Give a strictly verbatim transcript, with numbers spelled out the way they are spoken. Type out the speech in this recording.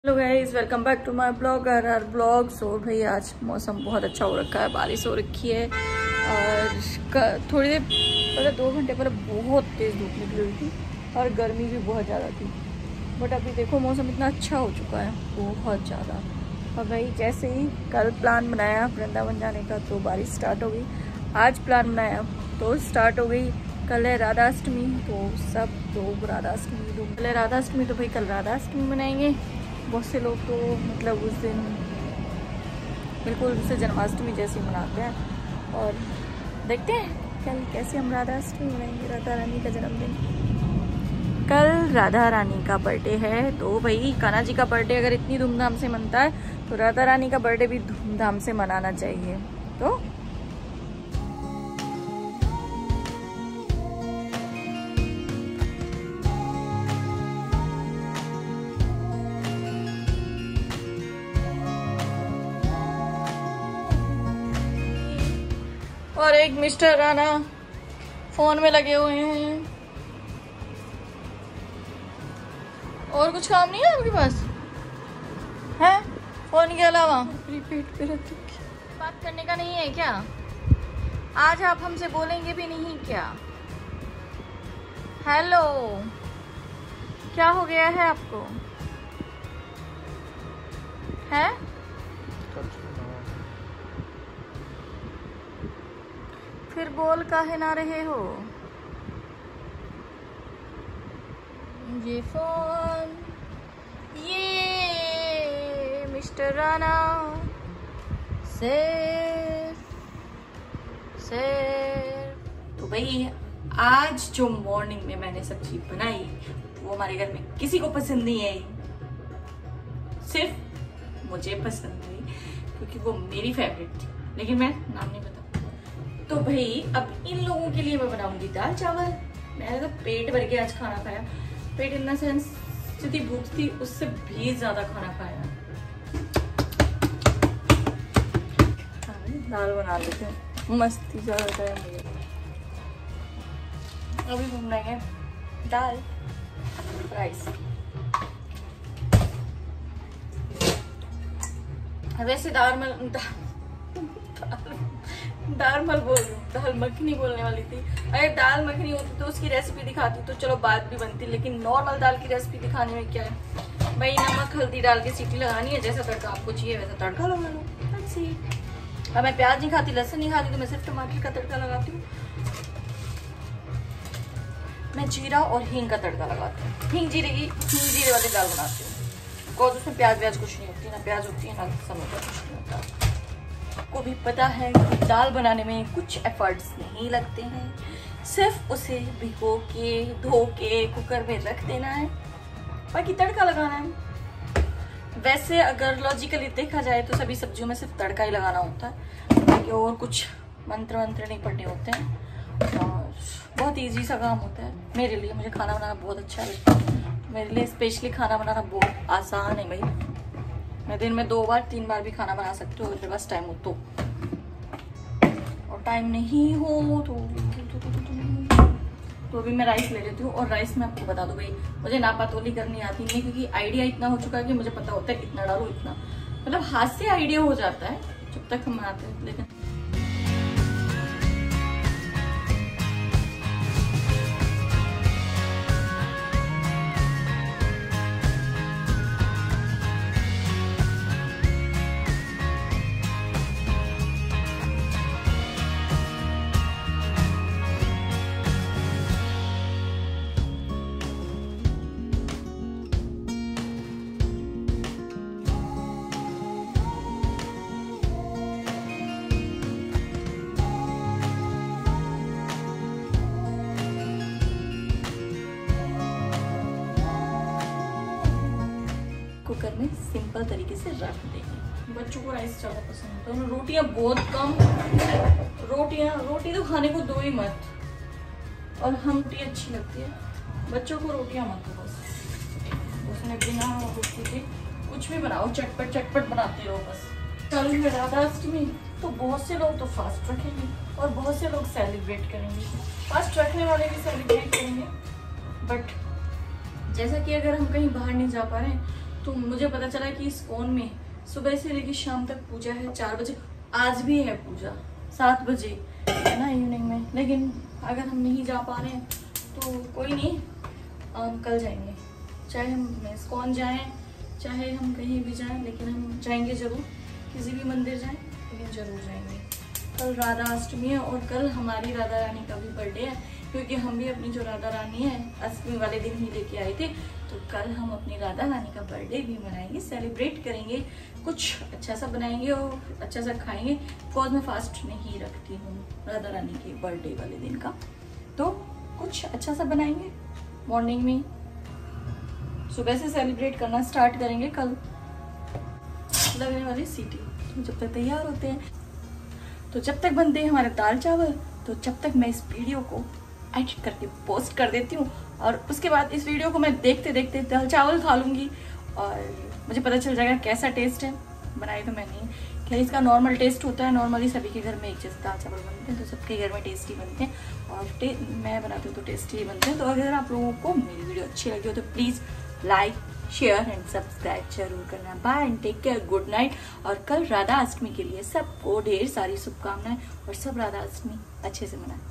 Hello guys, welcome back to my blog R R blog. So भाई आज मौसम बहुत अच्छा हो रखा है, बारिश हो रखी है और थोड़ी देर पहले दो घंटे पहले बहुत तेज़ धूप निकली हुई थी और गर्मी भी बहुत ज़्यादा थी। बट अभी देखो मौसम इतना अच्छा हो चुका है, बहुत ज़्यादा। और भाई जैसे ही कल प्लान बनाया वृंदावन जाने का तो बारिश स्टार्ट हो गई, आज प्लान बनाया तो स्टार्ट हो गई। कल है राधाष्टमी, तो सब लोग राधाष्टमी लोग कल है राधाष्टमी तो भाई कल राधाष्टमी मनाएंगे। बहुत से लोग तो मतलब उस दिन बिल्कुल उसे जन्माष्टमी जैसे मनाते हैं। और देखते हैं कल कैसे हम राधाष्टमी मनाएंगे, राधा रानी का जन्मदिन। कल राधा रानी का बर्थडे है, तो भाई कान्हा जी का बर्थडे अगर इतनी धूमधाम से मनता है तो राधा रानी का बर्थडे भी धूमधाम से मनाना चाहिए। तो और एक मिस्टर राणा फोन में लगे हुए हैं। और कुछ काम नहीं है आपके पास है फोन के अलावा? प्रीपेड पे रखी बात करने का नहीं है क्या? आज आप हमसे बोलेंगे भी नहीं क्या? हेलो, क्या हो गया है आपको? है फिर बोल काहे ना रहे हो? ये फोन, ये मिस्टर राणा सिर्फ सिर्फ तो भाई आज जो मॉर्निंग में मैंने सब्जी बनाई वो हमारे घर में किसी को पसंद नहीं आई, सिर्फ मुझे पसंद आई क्योंकि वो मेरी फेवरेट थी, लेकिन मैं नाम नहीं बता। तो भाई अब इन लोगों के लिए मैं बनाऊंगी दाल चावल। मैंने तो पेट भर के आज खाना खाया, पेट इन द सेंस जितनी भूख थी उससे भी ज्यादा खाना खाया। दाल बना लेते हैं, मस्ती ज्यादा टाइम हो गया। अभी हम बनाएंगे दाल राइस। वैसे दाल में दाल मल बोल रही हूँ, दाल मखनी बोलने वाली थी। अगर दाल मखनी होती तो उसकी रेसिपी दिखाती तो चलो बात भी बनती, लेकिन नॉर्मल दाल की रेसिपी दिखाने में क्या है भाई, नमक हल्दी डाल के सीटी लगानी है, जैसा तड़का आपको चाहिए वैसा तड़का लगा लो। अब मैं प्याज नहीं खाती, लहसुन नहीं खाती, तो मैं सिर्फ टमाटर का तड़का लगाती हूँ। मैं जीरा और हींग का तड़का लगाती हूँ, हींग जीरे की हींग जीरे वाली दाल बनाती हूँ बिकॉज उसमें प्याज व्याज कुछ नहीं होती, ना प्याज होती है ना समय कुछ नहीं होता। को भी पता है कि दाल बनाने में कुछ एफर्ट्स नहीं लगते हैं, सिर्फ उसे भिगो के धो के कुकर में रख देना है, बाकी तड़का लगाना है। वैसे अगर लॉजिकली देखा जाए तो सभी सब्जियों में सिर्फ तड़का ही लगाना होता है, बाकी और कुछ मंत्र मंत्र नहीं पढ़ने होते हैं और बहुत इजी सा काम होता है मेरे लिए। मुझे खाना बनाना बहुत अच्छा लगता है, मेरे लिए स्पेशली खाना बनाना बहुत आसान है भाई। मैं दिन में दो बार तीन बार भी खाना बना सकती हूँ अगर मेरे पास टाइम हो तो, और टाइम नहीं हो तो तो अभी मैं राइस ले लेती हूँ। और राइस में आपको बता दूँ भाई मुझे नापातोली करनी आती नहीं है, क्योंकि आइडिया इतना हो चुका है कि मुझे पता होता है इतना डालो इतना, मतलब हाथ से आइडिया हो जाता है जब तक हम बनाते हैं। लेकिन कुकर में सिंपल तरीके से रख देंगे। बच्चों को राइस ज़्यादा पसंद है, तो रोटियां बहुत कम, रोटियां रोटी तो खाने को दो ही मत, और हम रोटी अच्छी लगती है, बच्चों को रोटियां मत दो बस। उसने बिना रोटी के कुछ भी बनाओ, चटपट चटपट बनाते रहो बस। कल है राधाष्टमी, तो बहुत से लोग तो फास्ट रखेंगे और बहुत से लोग सेलिब्रेट करेंगे। फास्ट रखने वाले भी सेलिब्रेट करेंगे, बट जैसा कि अगर हम कहीं बाहर नहीं जा पा रहे हैं तो मुझे पता चला कि इस्कॉन में सुबह से लेकर शाम तक पूजा है, चार बजे। आज भी है पूजा सात बजे है ना इवनिंग में, लेकिन अगर हम नहीं जा पा रहे हैं तो कोई नहीं, हम कल जाएंगे। चाहे हम इस्कॉन जाएं, चाहे हम कहीं भी जाएं, लेकिन हम जाएंगे ज़रूर, किसी भी मंदिर जाएं लेकिन ज़रूर जाएंगे। कल राधा अष्टमी है और कल हमारी राधा रानी का भी बर्थडे है, क्योंकि हम भी अपनी जो राधा रानी है अष्टमी वाले दिन ही लेके आए थे। तो कल हम अपनी राधा रानी का बर्थडे भी मनाएंगे, सेलिब्रेट करेंगे, कुछ अच्छा सा बनाएंगे और अच्छा सा खाएंगे। बिकॉज मैं फास्ट नहीं रखती हूँ राधा रानी के बर्थडे वाले दिन का, तो कुछ अच्छा सा बनाएंगे। मॉर्निंग में सुबह से सेलिब्रेट करना स्टार्ट करेंगे। कल लगने वाली सीटी, तो जब तक तैयार होते हैं, तो जब तक बनते हैं हमारे दाल चावल, तो जब तक मैं इस वीडियो को एडिट करके पोस्ट कर देती हूँ और उसके बाद इस वीडियो को मैं देखते देखते दाल चावल खा लूँगी और मुझे पता चल जाएगा कैसा टेस्ट है। बनाई तो मैंने, खैर इसका नॉर्मल टेस्ट होता है, नॉर्मली सभी के घर में एक जैसे दाल चावल बनते हैं, तो सबके घर में टेस्टी बनते हैं और मैं बनाती हूँ तो टेस्टी बनते हैं। तो अगर आप लोगों को मेरी वीडियो अच्छी लगी हो तो please like, share and subscribe जरूर करना। Bye and take care, good night. और कल राधा अष्टमी के लिए सबको ढेर सारी शुभकामनाएं और सब राधा अष्टमी अच्छे से मनाएं।